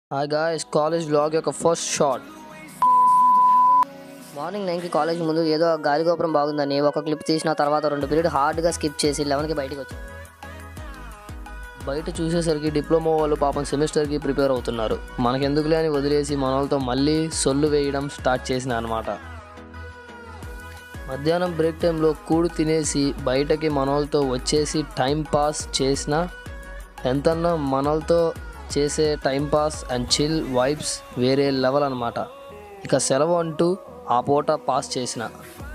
Hi guys, college vlog యొక్క first shot. Morning 9కి college ముందు ఏదో గాలిగోపురం బాగుందని ఒక క్లిప్ తీసిన తర్వాత 2 పీరియడ్ హార్డ్గా స్కిప్ చేసి 11కి బయటికి వచ్చాను. బయట చూసేసరికి డిప్లొమా వాళ్ళు పాపం సెమిస్టర్కి ప్రిపేర్ అవుతున్నారు. మనకెందుకులే అని వదిలేసి మన వాళ్ళతో మళ్ళీ సొల్లు వేయడం స్టార్ట్ చేసిన అనమాట. మధ్యాహ్నం బ్రేక్ టైంలో కూడు తినేసి బయటకి మనోళ్ళతో వచ్చేసి టైం పాస్ చేసిన ఎంతన్నా మనోళ్ళతో చేసే టైంపాస్ అండ్ చిల్ వైబ్స్ వేరే లెవెల్ అనమాట. ఇక సెలవు అంటూ ఆ పూట పాస్ చేసిన.